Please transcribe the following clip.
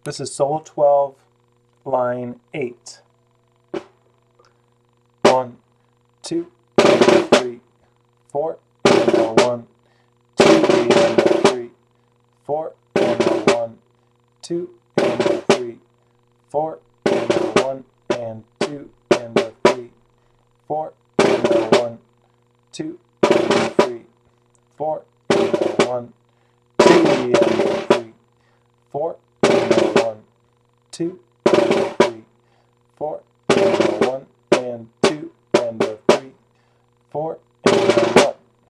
This is solo 12, line 8. 1, 2, 3, 4, and a 1, 2, and a 3, 4, and a 1, 2, and a 3, 4, and a 1, and 2, and a 3, 4, and a 1, 2, and a 3, 4, and a 1, 2, and a 3, 4, and a 1, 2, and a 3, 4, and a 1, and 2, and a 3, 4,